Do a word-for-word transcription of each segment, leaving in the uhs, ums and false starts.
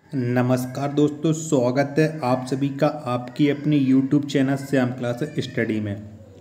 नमस्कार दोस्तों, स्वागत है आप सभी का आपकी अपनी YouTube channel Shyam class study में।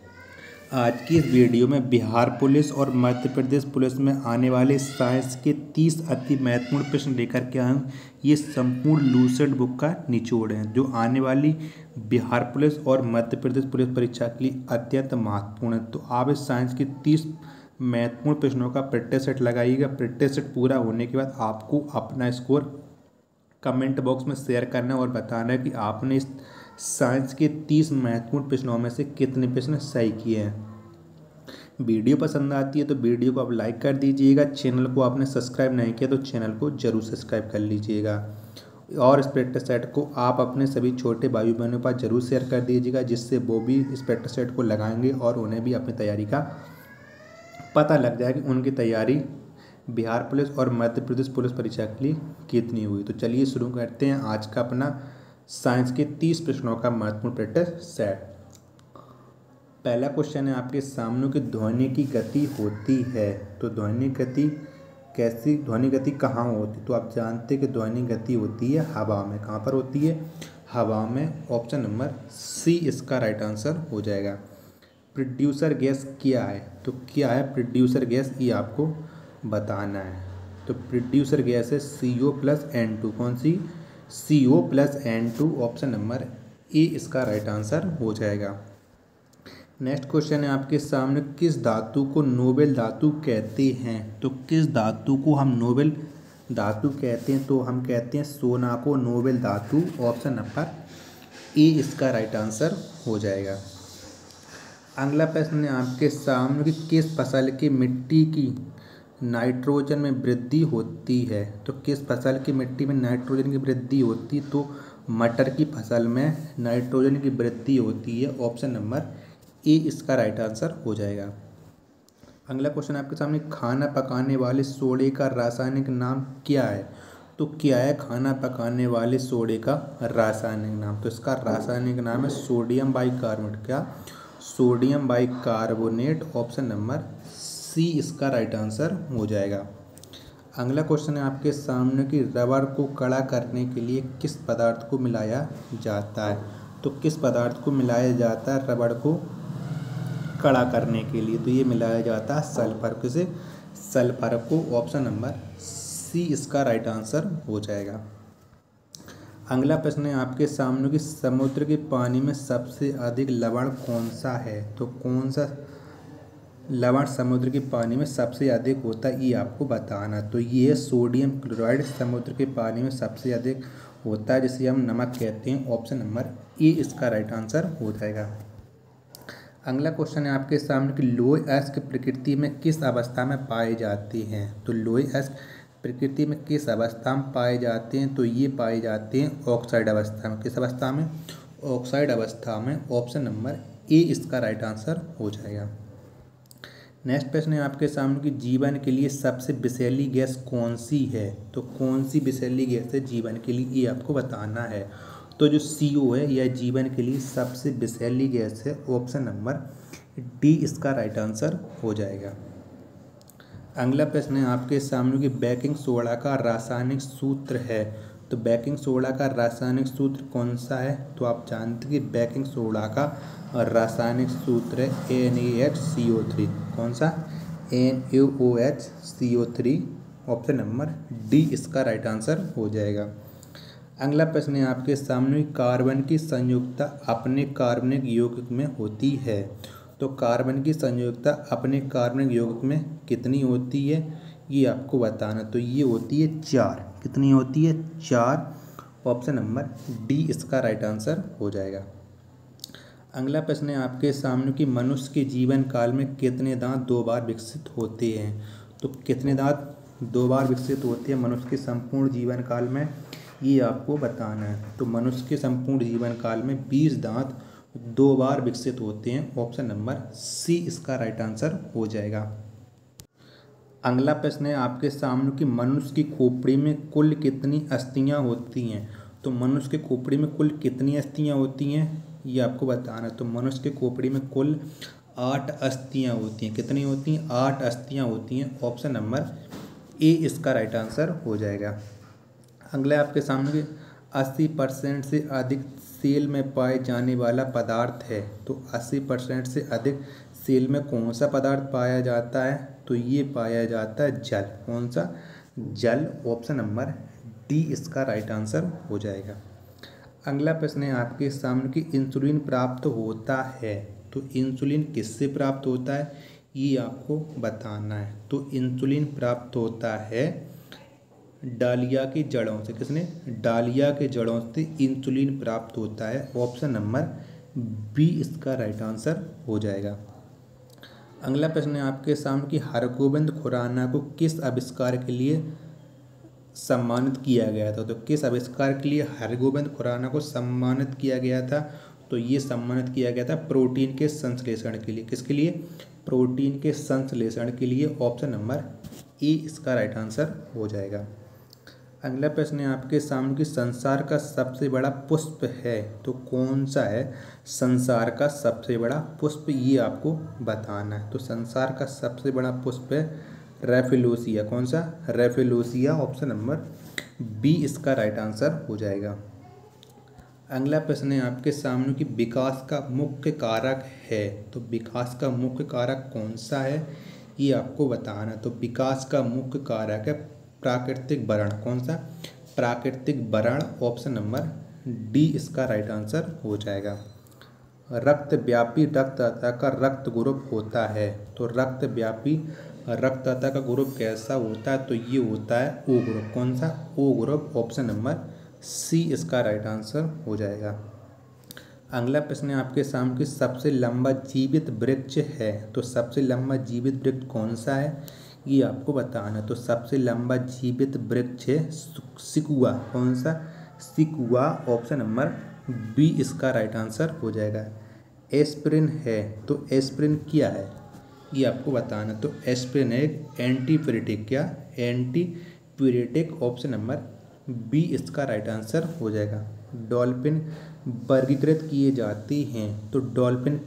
आज की इस वीडियो में बिहार पुलिस और मध्य प्रदेश पुलिस में आने वाले साइंस के तीस अति महत्वपूर्ण प्रश्न लेकर के आए हूँ। ये संपूर्ण लूसेंट बुक का निचोड़ है जो आने वाली बिहार पुलिस और मध्य प्रदेश पुलिस परीक्षा के लिए अत्यंत महत्वपूर्ण है। तो आप इस साइंस के तीस महत्वपूर्ण प्रश्नों का प्रैक्टिस सेट लगाइएगा। प्रैक्टिस सेट पूरा होने के बाद आपको अपना स्कोर कमेंट बॉक्स में शेयर करना है और बताना है कि आपने इस साइंस के तीस महत्वपूर्ण प्रश्नों में से कितने प्रश्न सही किए हैं। वीडियो पसंद आती है तो वीडियो को आप लाइक कर दीजिएगा। चैनल को आपने सब्सक्राइब नहीं किया तो चैनल को जरूर सब्सक्राइब कर लीजिएगा और इस प्रैक्टिस सेट को आप अपने सभी छोटे भाई बहनों के पास जरूर शेयर कर दीजिएगा, जिससे वो भी इस प्रैक्टिस सेट को लगाएंगे और उन्हें भी अपनी तैयारी का पता लग जाएगा कि उनकी तैयारी बिहार पुलिस और मध्य प्रदेश पुलिस परीक्षा के लिए कितनी हुई। तो चलिए शुरू करते हैं आज का अपना साइंस के तीस प्रश्नों का महत्वपूर्ण प्रैक्टिस सेट। पहला क्वेश्चन है आपके सामने कि ध्वनि की गति होती है। तो ध्वनि गति कैसी, ध्वनि गति कहाँ होती है? तो आप जानते हैं कि ध्वनि गति होती है हवा में। कहाँ पर होती है? हवा में। ऑप्शन नंबर सी इसका राइट आंसर हो जाएगा। प्रोड्यूसर गैस क्या है? तो क्या है प्रोड्यूसर गैस, ये आपको बताना है। तो प्रोड्यूसर गैस है C O plus N two. कौन सी? C O plus N two. Option number A इसका राइट आंसर हो जाएगा। नेक्स्ट क्वेश्चन है आपके सामने, किस धातु को नोबेल धातु कहते हैं? तो किस धातु को हम नोबेल धातु कहते हैं? तो हम कहते हैं सोना को नोबेल धातु। ऑप्शन नंबर ए इसका राइट आंसर हो जाएगा। अगला प्रश्न है आपके सामने कि किस फसल की मिट्टी की नाइट्रोजन में वृद्धि होती है? तो किस फसल की मिट्टी में नाइट्रोजन की वृद्धि होती है? तो मटर की फसल में नाइट्रोजन की वृद्धि होती है। ऑप्शन नंबर ए इसका राइट आंसर हो जाएगा। अगला क्वेश्चन आपके सामने, खाना पकाने वाले सोडे का रासायनिक नाम क्या है? तो क्या है खाना पकाने वाले सोडे का रासायनिक नाम? तो इसका रासायनिक नाम है सोडियम बाइकार्बोनेट। क्या? Sodium bicarbonate. Option number C इसका राइट आंसर हो जाएगा। अगला क्वेश्चन है आपके सामने कि रबर को कड़ा करने के लिए किस पदार्थ को मिलाया जाता है? तो किस पदार्थ को मिलाया जाता है रबर को कड़ा करने के लिए? तो ये मिलाया जाता है सल्फर। किसे? सल्फर को। ऑप्शन नंबर सी इसका राइट आंसर हो जाएगा। अगला प्रश्न है आपके सामने कि समुद्र के पानी में सबसे अधिक लवण कौन सा है? तो कौन सा लवण समुद्र के पानी में सबसे अधिक होता है, ये आपको बताना। तो ये है सोडियम क्लोराइड समुद्र के पानी में सबसे अधिक होता है, जिसे हम नमक कहते हैं। ऑप्शन नंबर ए इसका राइट आंसर हो जाएगा। अगला क्वेश्चन है आपके सामने कि लोह अयस्क प्रकृति में किस अवस्था में पाए जाते हैं? तो लोह अयस्क प्रकृति में किस अवस्था में पाए जाते हैं? तो ये पाए जाते हैं ऑक्साइड अवस्था में। किस अवस्था में? ऑक्साइड अवस्था में। ऑप्शन नंबर ए इसका राइट आंसर हो जाएगा। नेक्स्ट प्रश्न है आपके सामने कि जीवन के लिए सबसे विषैली गैस कौन सी है? तो कौन सी विषैली गैस है जीवन के लिए, ये आपको बताना है। तो जो सी ओ है यह जीवन के लिए सबसे विषैली गैस है। ऑप्शन नंबर डी इसका राइट आंसर हो जाएगा। अगला प्रश्न है आपके सामने कि बेकिंग सोडा का रासायनिक सूत्र है। तो बेकिंग सोडा का रासायनिक सूत्र कौन सा है? तो आप जानते हैं कि बेकिंग सोडा का रासायनिक सूत्र है N A H C O three. कौन सा? N A O H C O three. Option number D इसका राइट आंसर हो जाएगा। अगला प्रश्न है आपके सामने, कार्बन की संयुक्ता अपने कार्बनिक यौगिक में होती है। तो कार्बन की संयुक्ता अपने कार्बनिक यौगिक में कितनी होती है, ये आपको बताना। तो ये होती है चार। कितनी होती है? चार। ऑप्शन नंबर डी इसका राइट आंसर हो जाएगा। अगला प्रश्न है आपके सामने कि मनुष्य के जीवन काल में कितने दांत दो बार विकसित होते हैं? तो कितने दांत दो बार विकसित होते हैं मनुष्य के संपूर्ण जीवन काल में, ये आपको बताना है। तो मनुष्य के संपूर्ण जीवन काल में बीस दांत दो बार विकसित होते हैं। ऑप्शन नंबर सी इसका राइट आंसर हो जाएगा। अगला प्रश्न है आपके सामने कि मनुष्य की खोपड़ी में कुल कितनी अस्थियां होती हैं? तो मनुष्य के खोपड़ी में कुल कितनी अस्थियां होती हैं, ये आपको बताना है। तो मनुष्य के खोपड़ी में कुल आठ अस्थियां होती हैं। कितनी होती हैं? आठ अस्थियां होती हैं। ऑप्शन नंबर ए इसका राइट आंसर हो जाएगा। अगला आपके सामने कि अस्सी परसेंट से अधिक सेल में पाए जाने वाला पदार्थ है। तो अस्सी परसेंट से अधिक सेल में कौन सा पदार्थ पाया जाता है? तो ये पाया जाता है जल। कौन सा? जल। ऑप्शन नंबर डी इसका राइट आंसर हो जाएगा। अगला प्रश्न है आपके सामने कि इंसुलिन प्राप्त होता है। तो इंसुलिन किससे प्राप्त होता है ये आपको बताना है। तो इंसुलिन प्राप्त होता है डालिया की जड़ों से। किसने? डालिया के जड़ों से इंसुलिन प्राप्त होता है। ऑप्शन नंबर बी इसका राइट आंसर हो जाएगा। अगला प्रश्न है आपके सामने कि हरगोविंद खुराना को किस आविष्कार के लिए सम्मानित किया गया था? तो किस आविष्कार के लिए हरगोविंद खुराना को सम्मानित किया गया था? तो ये सम्मानित किया गया था प्रोटीन के संश्लेषण के लिए। किसके लिए? प्रोटीन के संश्लेषण के लिए। ऑप्शन नंबर ए इसका राइट आंसर हो जाएगा। अगला प्रश्न है आपके सामने कि संसार का सबसे बड़ा पुष्प है। तो कौन सा है संसार का सबसे बड़ा पुष्प ये आपको बताना है। तो संसार का सबसे बड़ा पुष्प है रेफिलोसिया। कौन सा? रेफिलोसिया। ऑप्शन नंबर बी इसका राइट आंसर हो जाएगा। अगला प्रश्न है आपके सामने कि विकास का मुख्य कारक है। तो विकास का मुख्य कारक कौन सा है ये आपको बताना। तो विकास का मुख्य कारक है प्राकृतिक वरण। कौन सा? प्राकृतिक वरण। ऑप्शन नंबर डी इसका राइट आंसर हो जाएगा। रक्तव्यापी रक्तदाता का रक्त ग्रुप होता है। तो रक्तव्यापी रक्तदाता का ग्रुप कैसा होता है? तो ये होता है ओ ग्रुप। कौन सा? O group. Option number C इसका राइट आंसर हो जाएगा। अगला प्रश्न है आपके सामने कि सबसे लंबा जीवित वृक्ष है। तो सबसे लंबा जीवित वृक्ष कौन सा है ये आपको बताना। तो सबसे लंबा जीवित वृक्ष है सिकुआ। कौन सा? सिकुआ। ऑप्शन नंबर बी इसका राइट आंसर हो जाएगा। एस्पिरिन है। तो एस्पिरिन क्या है ये आपको बताना। तो एस्पिरिन एक एंटीपिरेटिक। क्या? एंटीपिरेटिक। ऑप्शन नंबर बी इसका राइट आंसर हो जाएगा। डॉल्फिन वर्गीकृत किए जाते हैं। तो डॉल्फिन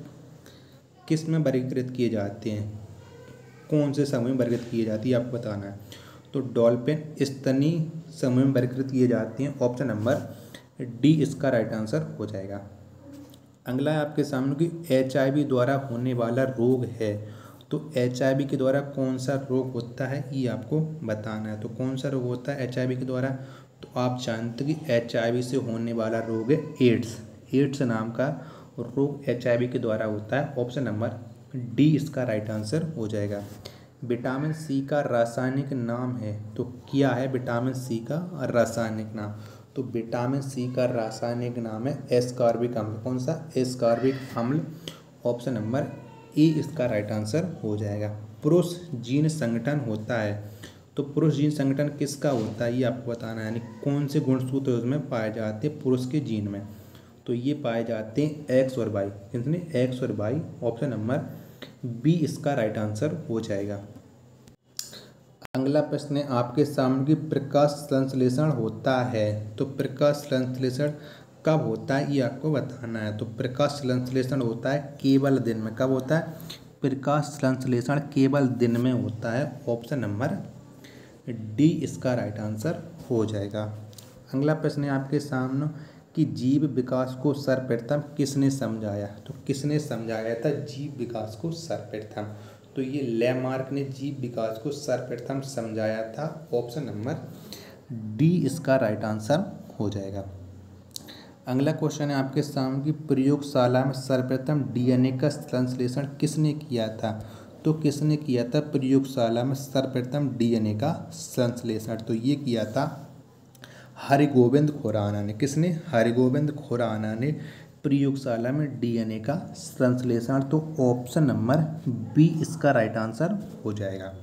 किस में वर्गीकृत किए जाते हैं? कौन से समूह में वर्गीकृत किए जाती है आपको बताना है। तो डॉल्फिन स्तनी समूह में वर्गीकृत किए जाते हैं। ऑप्शन नंबर डी इसका राइट आंसर हो जाएगा। अगला है आपके सामने कि एच आई वी द्वारा होने वाला रोग है। तो एच आई वी के द्वारा कौन सा रोग होता है ये आपको बताना है। तो कौन सा रोग होता है एच आई वी के द्वारा? तो आप जानते हैं कि एच आई वी से होने वाला रोग है एड्स। एड्स नाम का रोग एच आई वी के द्वारा होता है। ऑप्शन नंबर डी इसका राइट आंसर हो जाएगा। विटामिन सी का रासायनिक नाम है। तो क्या है विटामिन सी का रासायनिक नाम? तो विटामिन सी का रासायनिक नाम है एस्कॉर्बिक अम्ल। कौन सा? एस्कॉर्बिक अम्ल। ऑप्शन नंबर ए इसका राइट आंसर हो जाएगा। पुरुष जीन संगठन होता है। तो पुरुष जीन संगठन किसका होता है ये आपको बताना है। यानी कौन से गुणसूत्र उसमें पाए जाते हैं पुरुष के जीन में? तो ये पाए जाते हैं एक्स और वाई। कितने? एक्स और वाई। ऑप्शन नंबर बी इसका राइट आंसर हो जाएगा। अगला प्रश्न है आपके सामने कि प्रकाश संश्लेषण होता है। तो प्रकाश संश्लेषण कब होता है ये आपको बताना है। तो प्रकाश संश्लेषण होता है केवल दिन में। कब होता है? प्रकाश संश्लेषण केवल दिन में होता है। ऑप्शन नंबर डी इसका राइट आंसर हो जाएगा। अगला प्रश्न है आपके सामने कि जीव विकास को सर्वप्रथम किसने समझाया? तो किसने समझाया था जीव विकास को सर्वप्रथम? तो ये लैमार्क ने जीव विकास को सर्वप्रथम समझाया था। ऑप्शन नंबर डी इसका राइट आंसर हो जाएगा। अगला क्वेश्चन है आपके सामने कि प्रयोगशाला में सर्वप्रथम डीएनए का संश्लेषण किसने किया था? तो किसने किया था प्रयोगशाला में सर्वप्रथम डीएनए का संश्लेषण? तो ये किया था हरिगोविंद खुराना ने। किसने? हरिगोविंद खुराना ने प्रयोगशाला में डीएनए का संश्लेषण। तो ऑप्शन नंबर बी इसका राइट आंसर हो जाएगा।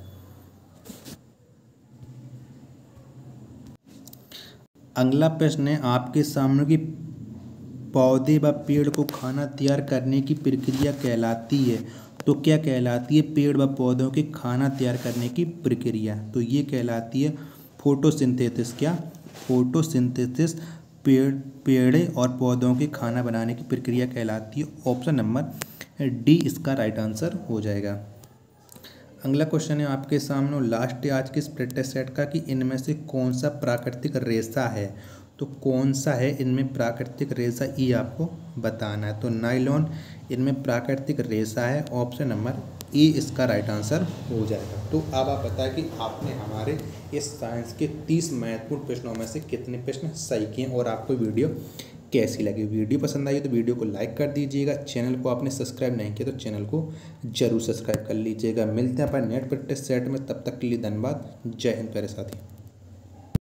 अगला प्रश्न है आपके सामने कि पौधे व पेड़ को खाना तैयार करने की प्रक्रिया कहलाती है। तो क्या कहलाती है पेड़ व पौधों के खाना तैयार करने की प्रक्रिया? तो ये कहलाती है फोटोसिंथेसिस। क्या? फोटोसिंथेसिस पेड़ पेड़े और पौधों के खाना बनाने की प्रक्रिया कहलाती है। ऑप्शन नंबर डी इसका राइट आंसर हो जाएगा। अगला क्वेश्चन है आपके सामने लास्ट है आज के इस प्रैक्टिस सेट का कि इनमें से कौन सा प्राकृतिक रेशा है। तो कौन सा है इनमें प्राकृतिक रेशा, ये आपको बताना है। तो नायलॉन इनमें प्राकृतिक रेशा है, ऑप्शन नंबर ई इसका राइट आंसर हो जाएगा। तो अब आप बताएं कि आपने हमारे इस साइंस के तीस महत्वपूर्ण प्रश्नों में से कितने प्रश्न सही किए और आपको वीडियो कैसी लगी। वीडियो पसंद आई तो वीडियो को लाइक कर दीजिएगा। चैनल को आपने सब्सक्राइब नहीं किया तो चैनल को जरूर सब्सक्राइब कर लीजिएगा। मिलते हैं अपन नेट प्रैक्टिस सेट में, तब तक के लिए धन्यवाद। जय हिंद प्यारे साथी।